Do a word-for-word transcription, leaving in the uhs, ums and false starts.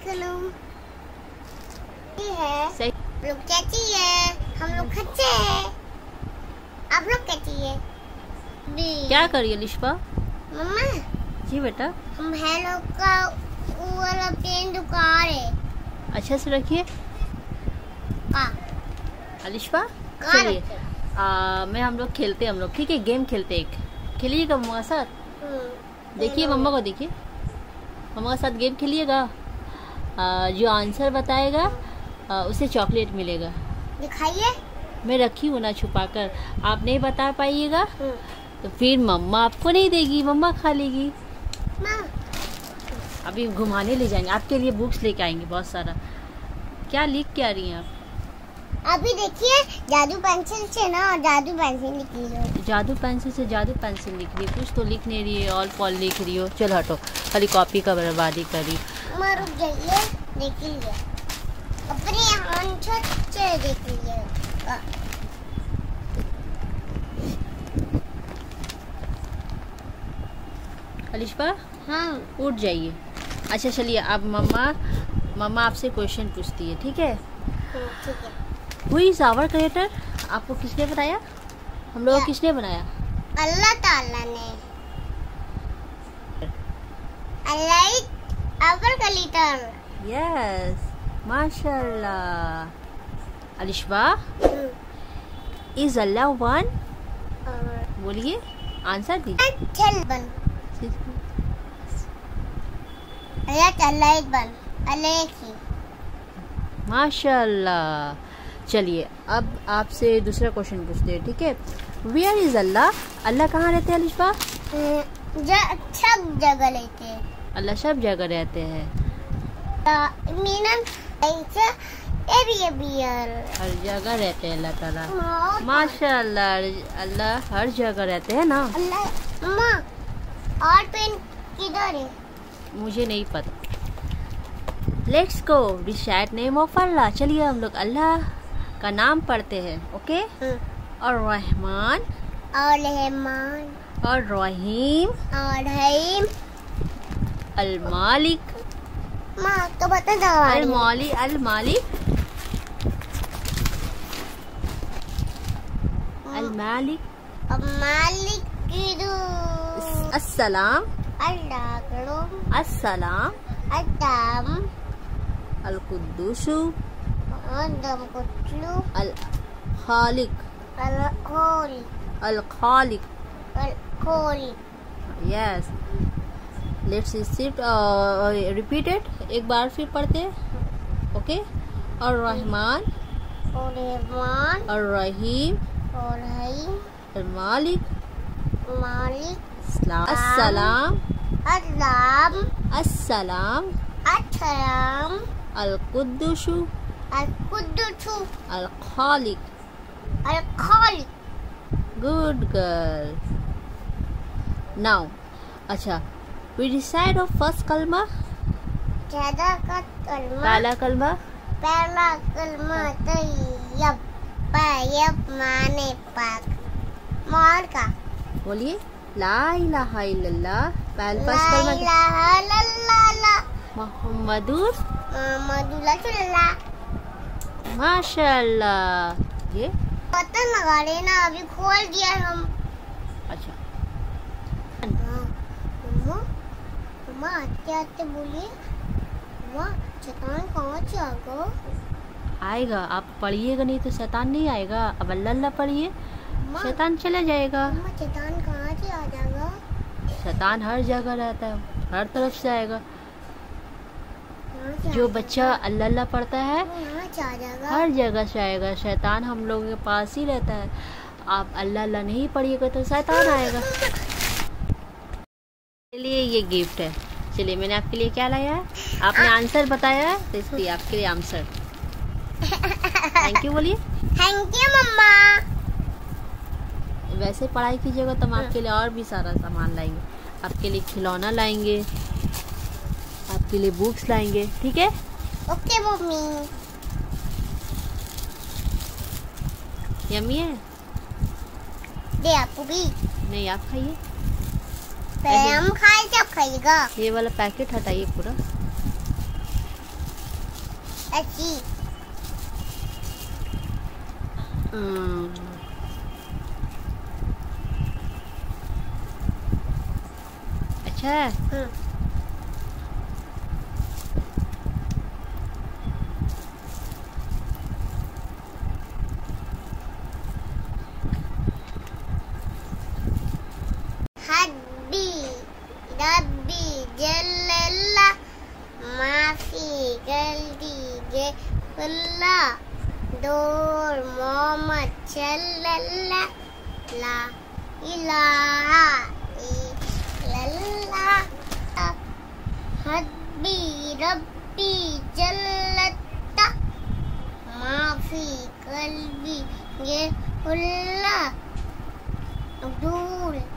वालेकुम। है सही लोग कैसी है? हम लोग अच्छे हैं। आप लोग कैसी है? क्या करिए लिशबा? मम्मा जी बेटा, हम हेलो का वो वाला पेन दुकान है। अच्छा से रखिए। अलिशबा चलिए, मैं हम लोग खेलते हैं हम लोग ठीक है, गेम खेलते एक। खेलिएगा मम्मा के साथ? देखिए मम्मा को देखिए, मम्मा के साथ गेम खेलिएगा। जो आंसर बताएगा आ, उसे चॉकलेट मिलेगा। दिखाइए। मैं रखी हूँ ना छुपा कर, आप नहीं बता पाइएगा तो फिर मम्मा आपको नहीं देगी, मम्मा खा लेगी। अभी घुमाने ले जाएंगे, आपके लिए बुक्स लेके आएंगे बहुत सारा। क्या लिख के आ रही हैं आप? अभी देखिए जादू पेंसिल से ना जादू पेंसिल लिख रही हो। जादू पेंसिल से जादू पेंसिल लिख रही है, कुछ तो लिख नहीं रही है, ऑल पॉल लिख रही हो। चल हटो, खाली कॉपी का बर्बादी करी। मैं रुक जाइए, देख लीजिए अपने आंसर से देख लीजिए। अलिशबा हाँ उठ जाइए। अच्छा चलिए, अब मम्मा मम्मा आपसे क्वेश्चन पूछती है, ठीक है? ठीक है। Who is our creator? आपको किसने बनाया? हम लोगों को किसने बनाया? अल्लाह ताला ने। अल्लाह our creator। Yes, माशाल्लाह। Alishba is Allah one? बोलिए, आंसर दीजिए। अल्लाह ताला एक बन, अल्लाह एक ही। माशाल्लाह। चलिए अब आपसे दूसरा क्वेश्चन पूछते हैं, ठीक है? वेयर इज अल्लाह? अल्लाह कहाँ रहते हैं अलिशबा? सब जगह रहते हैं। अल्लाह सब जगह रहते हैं। हर जगह रहते हैं अल्लाह ताला। माशाल्लाह, अल्लाह हर जगह रहते हैं ना। अल्लाह और पेन किधर है? मुझे नहीं पता। Let's go recite name of Allah. चलिए हम लोग अल्लाह का नाम पढ़ते हैं, ओके? और रहमान और रहमान और रहीम और रहीम अल मालिक। माँ तो बता दो। अल माली अल मालिक अल मालिक अब मालिक अस्सलाम अल्लाह करो अस्सलाम अदम अल कुद्दूसु अदम कुतलू अल Khaliq Al Khaliq Al Khaliq Al Khaliq. Yes, let's sit repeat it. एक बार फिर पढ़ते हैं, ओके? और रहमान और रहमान और रहीम और रहीम और मालिक मालिक अस्सलाम अस्सलाम अस्सलाम अस्सलाम अल कुद्दूसु अल कुद्दूसु अल Khaliq Al Khaliq. Good girl. Now अच्छा, we decide of first kalma. ज्यादा का कलमा। पहला कलमा पहला कलमा तैयब, तैयब माने पाक। मोर का बोलिए, ला इलाहा इल्लल्लाह। पहला ला फर्स्ट कलमा इलाहा इल्लल्लाह मुहम्मदुर मुहम्मदुर रसूलुल्लाह। माशाल्लाह। ये पता लगा लेना, अभी खोल दिया हम। अच्छा मम्मा मम्मा आते आते बोलिए, मम्मा शैतान कहाँ से आ गया? आएगा, आप पढ़िएगा नहीं तो शैतान नहीं आएगा। अब अल्लाह अल्लाह पढ़िए, शैतान चला जाएगा। मम्मा शैतान कहाँ से आ जाएगा? शैतान हर जगह रहता है, हर तरफ से आएगा। जो बच्चा अल्लाह अल्लाह पढ़ता है हर जगह से आएगा। शैतान हम लोगों के पास ही रहता है। आप अल्लाह अल्लाह नहीं पढ़िएगा तो शैतान आएगा। चलिए ये गिफ्ट है। चलिए मैंने आपके लिए क्या लाया है? आपने आंसर बताया है तो इसलिए आपके लिए आंसर। थैंक यू बोलिए। Thank you mama. वैसे पढ़ाई कीजिएगा तो हम आपके लिए और भी सारा सामान लाएंगे। आपके लिए खिलौना लाएंगे, आपके लिए बुक्स लाएंगे, ठीक है? Okay mummy. यम्मी है? दे आपको भी। नहीं आप खाइए। हम खाए जब खाएगा। ये वाला पैकेट हटाइए पूरा। ऐसी। अच्छा। हम्म। हड्डी रब्बी जल्ला माफी गलती गे पुल्ला दूर मोहम्मद सल्लल्लाह ला इलाहा इल्लल्लाह हड्डी रब्बी जल्लता माफी गलती गे पुल्ला दूर